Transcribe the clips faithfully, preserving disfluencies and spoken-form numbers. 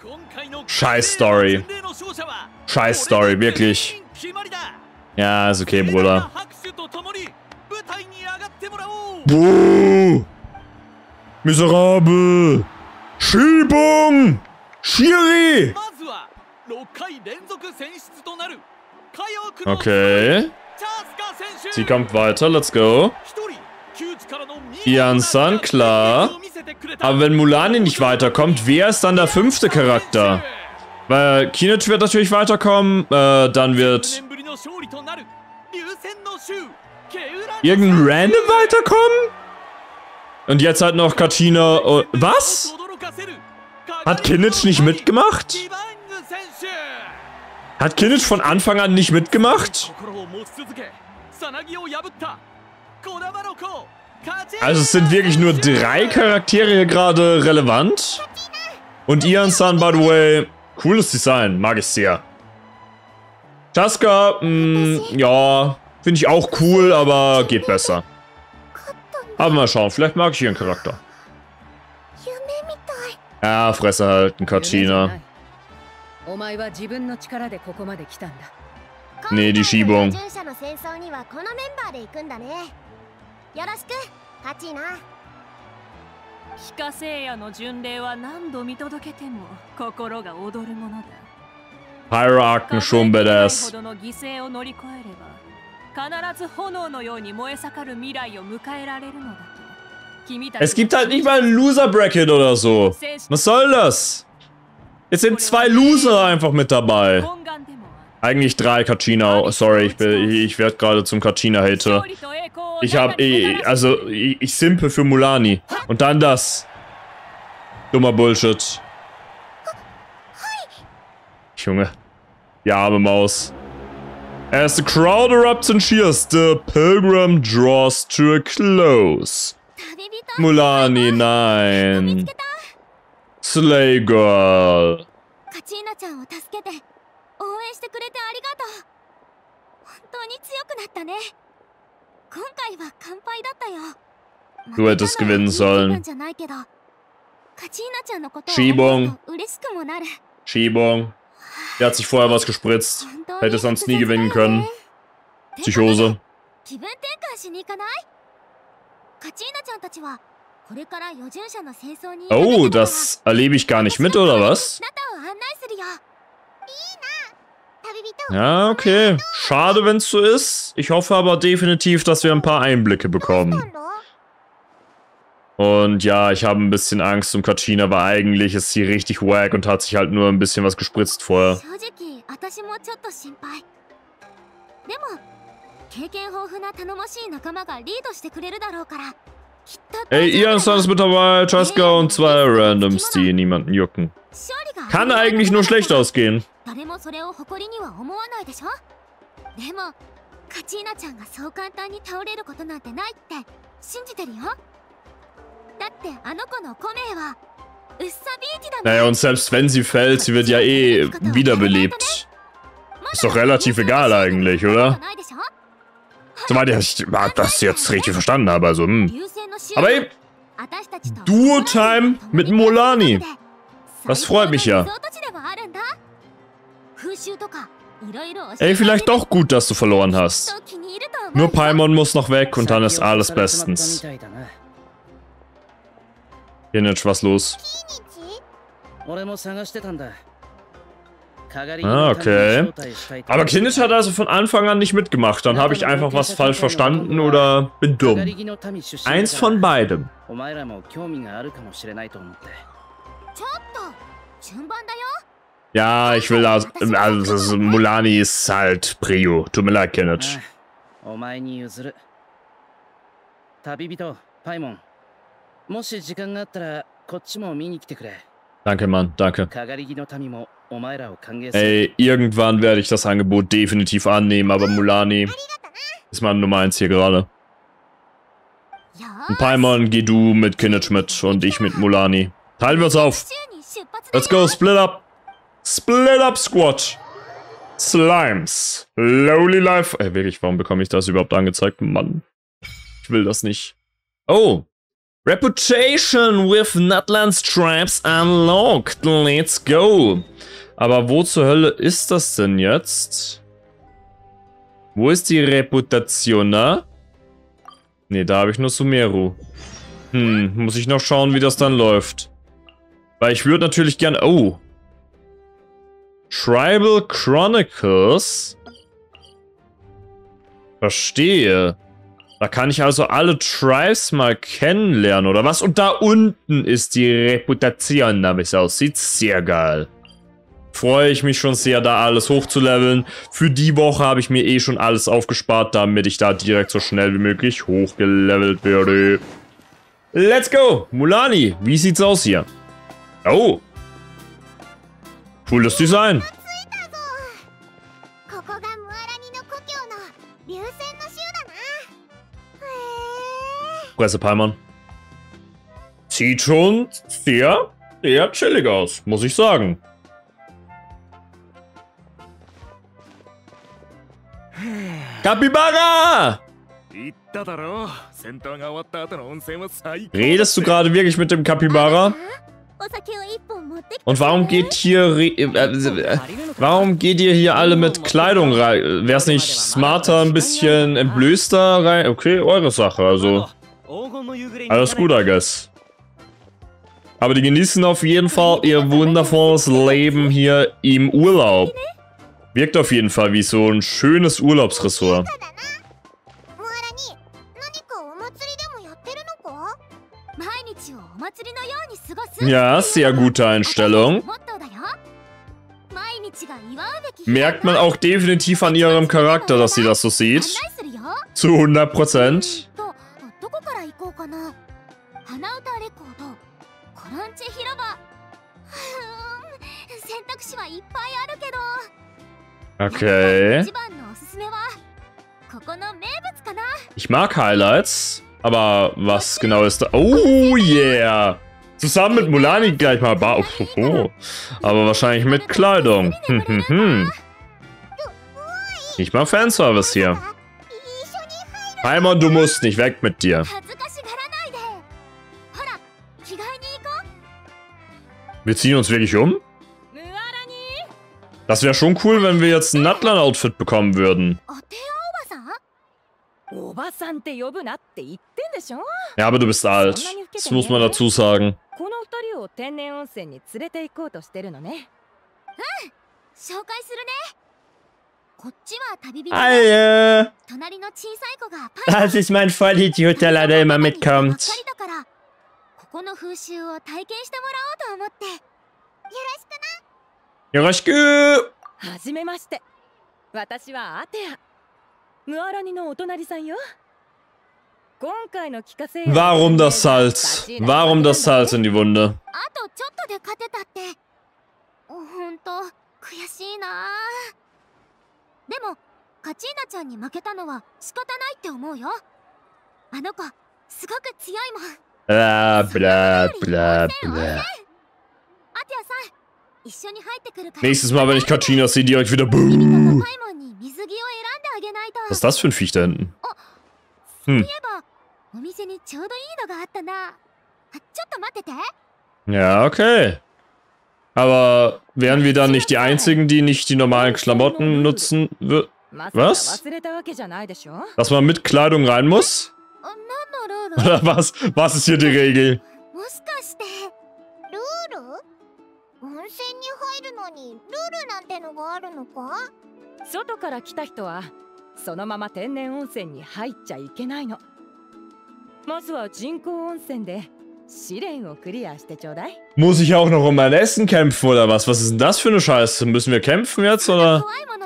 Scheiß Story. Scheiß Story, wirklich. Ja, ist okay, Bruder. Buh! Miserabel! Schiebung! Schiri! Okay. Sie kommt weiter, let's go. Ian-san, klar. Aber wenn Mulani nicht weiterkommt, wer ist dann der fünfte Charakter? Weil Kinich wird natürlich weiterkommen, äh, dann wird irgendein Random weiterkommen? Und jetzt halt noch Kachina. Oh, was? Hat Kinich nicht mitgemacht? Hat Kinich von Anfang an nicht mitgemacht? Also es sind wirklich nur drei Charaktere hier gerade relevant. Und Ian-san, by the way, cooles Design, mag ich sehr. Chaska, mh, ja, finde ich auch cool, aber geht besser. Aber mal schauen, vielleicht mag ich ihren Charakter. Ja, Fresse halten, Kachina. Nee, die Schiebung. Hierarchen schon badass. Es gibt halt nicht mal ein Loser-Bracket oder so. Was soll das? Jetzt sind zwei Loser einfach mit dabei. Eigentlich drei Kachina. Sorry, ich, bin, ich werde gerade zum Kachina-Hater. Ich hab, also, ich, ich simpe für Mulani. Und dann das. Dummer Bullshit. Junge. Die arme Maus. As the crowd erupts and cheers, the pilgrim draws to a close. Mulani, nein. Slay Girl. Du hättest gewinnen sollen. Schiebung. Schiebung. Der hat sich vorher was gespritzt. Hätte sonst nie gewinnen können. Psychose. Oh, das erlebe ich gar nicht mit, oder was? Ja, okay. Schade, wenn es so ist. Ich hoffe aber definitiv, dass wir ein paar Einblicke bekommen. Und ja, ich habe ein bisschen Angst um Kachina, weil eigentlich ist sie richtig wack und hat sich halt nur ein bisschen was gespritzt vorher. Ey, Ian-san ist mit dabei, Chaska und zwei Randoms, die niemanden jucken. Kann eigentlich nur schlecht ausgehen. Naja, und selbst wenn sie fällt, sie wird ja eh wiederbelebt. Ist doch relativ egal eigentlich, oder? Soweit ich das jetzt richtig verstanden habe, also, hm. Aber ey, Duo-Time mit Mulani. Das freut mich ja. Ey, vielleicht doch gut, dass du verloren hast. Nur Paimon muss noch weg und dann ist alles bestens. Kinich, was los? Ah, okay. Aber Kinich hat also von Anfang an nicht mitgemacht. Dann habe ich einfach was falsch verstanden oder bin dumm. Eins von beidem. Ja, ich will also, also Mulani ist halt Prio. Tut mir leid, Kinich. Danke, Mann, danke. Ey, irgendwann werde ich das Angebot definitiv annehmen, aber Mulani ist meine Nummer eins hier gerade. Und Paimon, geh du mit Kinich mit und ich mit Mulani. Teilen wir uns auf. Let's go, split up. Split up, Squad. Slimes. Lowly Life. Ey, wirklich, warum bekomme ich das überhaupt angezeigt? Mann. Ich will das nicht. Oh. Reputation with Nutlands Tribes unlocked. Let's go. Aber wo zur Hölle ist das denn jetzt? Wo ist die Reputation, ne? Ne, da habe ich nur Sumeru. Hm, muss ich noch schauen, wie das dann läuft. Weil ich würde natürlich gerne... Oh. Tribal Chronicles. Verstehe. Da kann ich also alle Tribes mal kennenlernen, oder was? Und da unten ist die Reputation, wie es aussieht. Sehr geil. Freue ich mich schon sehr, da alles hochzuleveln. Für die Woche habe ich mir eh schon alles aufgespart, damit ich da direkt so schnell wie möglich hochgelevelt werde. Let's go! Mulani, wie sieht's aus hier? Oh! Cooles Design. Presse Palmann. Sieht schon sehr, sehr chillig aus, muss ich sagen. Kapibara! Redest du gerade wirklich mit dem Kapibara? Und warum geht hier... Äh, warum geht ihr hier alle mit Kleidung rein? Wäre es nicht smarter, ein bisschen entblößter rein? Okay, eure Sache, also... Alles gut, I guess. Aber die genießen auf jeden Fall ihr wundervolles Leben hier im Urlaub. Wirkt auf jeden Fall wie so ein schönes Urlaubsressort. Ja, sehr gute Einstellung. Merkt man auch definitiv an ihrem Charakter, dass sie das so sieht. Zu hundert Prozent. Okay. Ich mag Highlights, aber was genau ist da? Oh yeah! Zusammen mit Mulani gleich mal bar. Oh, oh, oh. Aber wahrscheinlich mit Kleidung. Hm, hm, hm. Nicht mal Fanservice hier. Paimon, du musst nicht, weg mit dir. Wir ziehen uns wirklich um? Das wäre schon cool, wenn wir jetzt ein Nutland-Outfit bekommen würden. Ja, aber du bist alt. Das muss man dazu sagen. Hi! Das ist mein Vollidiot, der leider immer mitkommt. Yoroshiku! Warum das Salz? Warum das Salz in die Wunde? Bla bla bla bla. Nächstes Mal, wenn ich Kachina sehe, direkt wieder Buh. Was ist das für ein Viech da hinten? Hm. Ja, okay. Aber wären wir dann nicht die Einzigen, die nicht die normalen Klamotten nutzen? Was? Dass man mit Kleidung rein muss? Oder was? Was ist hier die Regel? Muss ich auch noch um mein Essen kämpfen oder was? Was ist denn das für eine Scheiße? Müssen wir kämpfen jetzt oder?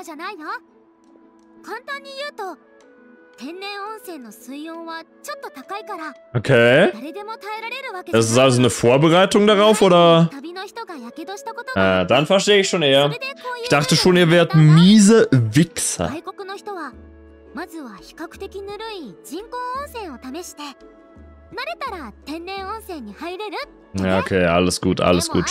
Okay. Das ist also eine Vorbereitung darauf, oder? Äh, dann verstehe ich schon eher. Ich dachte schon, ihr wärt miese Wichser. Ja, okay, alles gut, alles gut.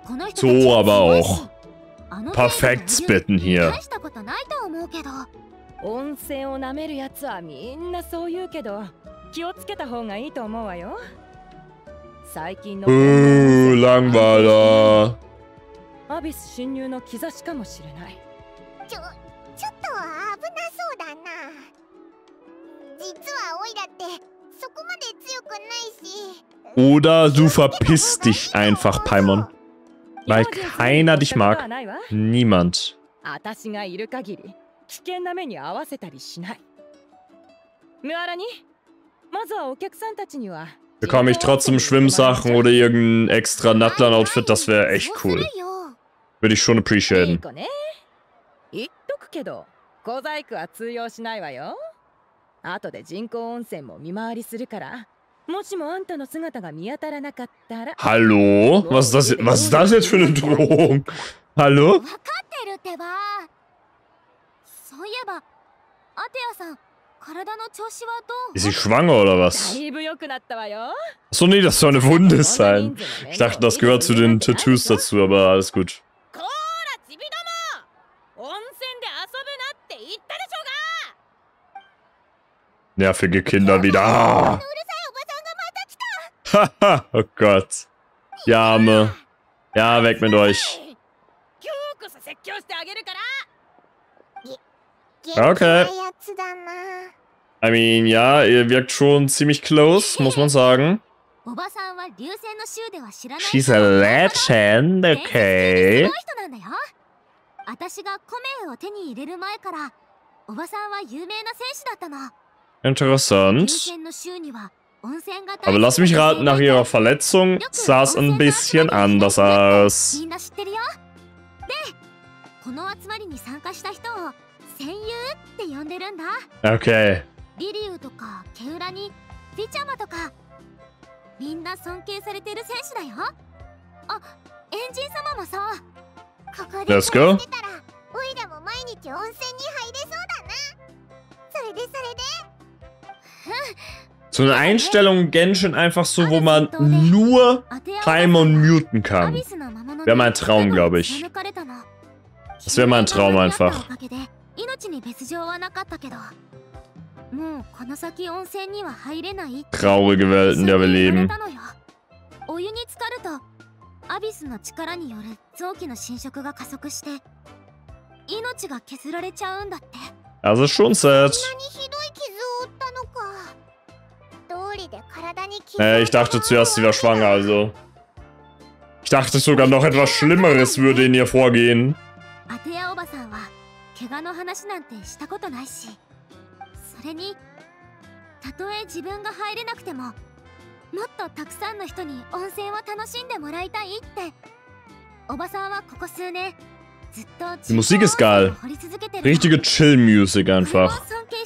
So aber auch. Perfekt spitten hier. Uh, Langweiler. アビス侵入の兆しかもしれない。 ちょ、ちょっと危なそうだな。実はオイラってそこまで強くないし。 Oder du verpisst dich einfach, Paimon. Weil keiner dich mag. Niemand. 私がいる限り危険な目に合わせたりしない。ムアラに、まずはお客さんたちには。 Bekomme ich trotzdem Schwimmsachen oder irgendein extra Natlan-Outfit, das wäre echt cool. Würde ich schon appreciaten. 言っとくけど、小細工は通用しないわよ。後で人工温泉も見回りするから、もしもあんたの姿が見当たらなかったら。 Hallo? Was ist das, was ist das jetzt für eine Drohung? Hallo? 分かってるってば。そういえば、アテアさん、体の調子はどう？ Ist sie schwanger oder was? So, nee, das soll eine Wunde sein. Ich dachte, das gehört zu den Tattoos dazu, aber alles gut. Nervige Kinder wieder. Ah. Haha, oh Gott. Die Arme. Ja, weg mit euch. Okay. I mean, ja, ihr wirkt schon ziemlich close, muss man sagen. She's a legend, okay. Interessant. Aber lass mich raten, nach ihrer Verletzung sah es ein bisschen anders aus. Okay. リリュウとかケウラにビチャマとかみんな尊敬されてる選手だよ。あ、エンジン様もそう。ここで Let's go. してたらオイラも毎日温泉に入れそうだな。それでそれで。 So eine Einstellung Genshin einfach so, wo man nur Paimon muten kann. Wäre mein Traum, glaube ich. Das wäre mein Traum einfach. Traurige Welt, in der wir leben. Also schon sad. Äh, ich dachte zuerst, sie wäre schwanger, also. Ich dachte sogar noch etwas Schlimmeres würde in ihr vorgehen. Die Musik ist geil. Richtige Chill-Musik einfach.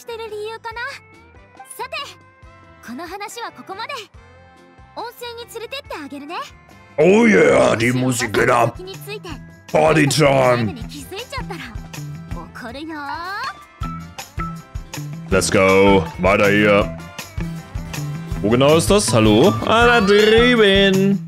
Oh yeah, die Musik geht ab. Party time. Let's go. Weiter hier. Wo genau ist das? Hallo? Ah, da drüben.